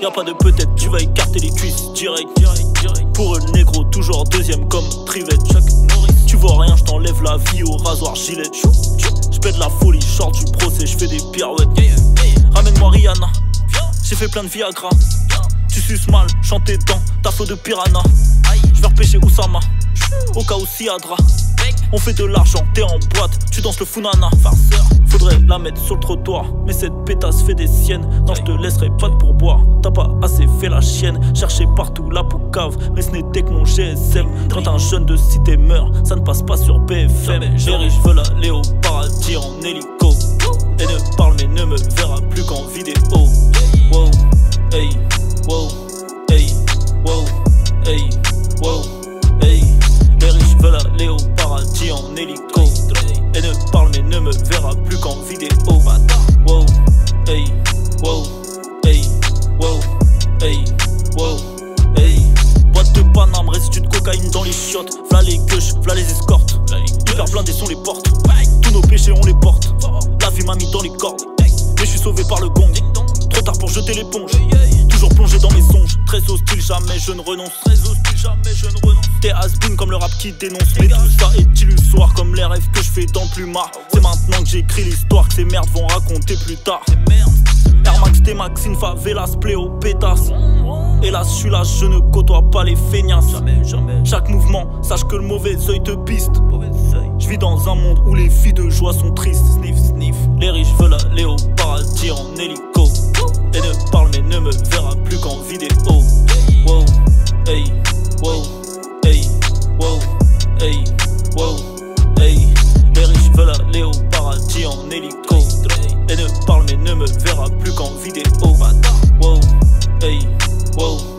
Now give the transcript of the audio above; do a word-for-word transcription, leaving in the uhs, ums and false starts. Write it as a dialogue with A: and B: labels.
A: Y'a pas de peut-être, tu vas écarter les cuisses direct. Pour eux le négro toujours deuxième comme Trivette. Tu vois rien, je t'enlève la vie au rasoir gilet. J'pète la folie, short du procès, j'fais des pirouettes. Ramène-moi Rihanna, j'ai fait plein de Viagra. Tu suces mal, chanter dans ta flow de piranha. J'vais repêcher Oussama, au cas où Siadra. On fait de l'argent, t'es en boîte, tu danses le funana. Farceur, faudrait la mettre sur le trottoir, mais cette pétasse fait des siennes. Non, je te laisserai pas de pourboire, t'as pas assez fait la chienne. Chercher partout la poucave, mais ce n'était que mon G S M. Quand un jeune de cité meurt, ça ne passe pas sur B F M. Les riches veulent aller au paradis en hélico, et ne parle mais ne me verra plus qu'en vidéo. Wow, hey, wow, hey, wow, hey, wow, hey. Les riches veulent aller au paradis en hélico, et ne parle mais ne me verra plus qu'en vidéo. Wow, hey, wow, hey, wow, hey, wow, hey. Boîte de Paname, résidus de cocaïne dans les chiottes. V'là les gueuches, v'là les escortes. Hyper blindés sont les portes, tous nos péchés on les porte. La vie m'a mis dans les cordes, mais je suis sauvé par le gong. Trop tard pour jeter l'éponge, toujours plongé dans mes songes. Très hostile, jamais je ne renonce. Très hostile, jamais je ne renonce. T'es has-been comme le rap qui dénonce, mais tout ça est illusoire comme les rêves que je fais dans le plumard. C'est maintenant que j'écris l'histoire que ces merdes vont raconter plus tard. Air Max, T-Max, favelas, pléo, pétasse. Hélas, je suis là, je ne côtoie pas les feignasses. Chaque mouvement, sache que le mauvais œil te piste. Je vis dans un monde où les filles de joie sont tristes. Sniff, sniff. Les riches veulent aller au paradis en hélico, et ne parle mais ne me verra plus qu'en vidéo. Wow, hey, wow, hey, wow, hey, wow, hey. Les riches veulent aller au paradis en hélico, et ne parle mais ne me verra plus qu'en vidéo. Wow, hey, wow.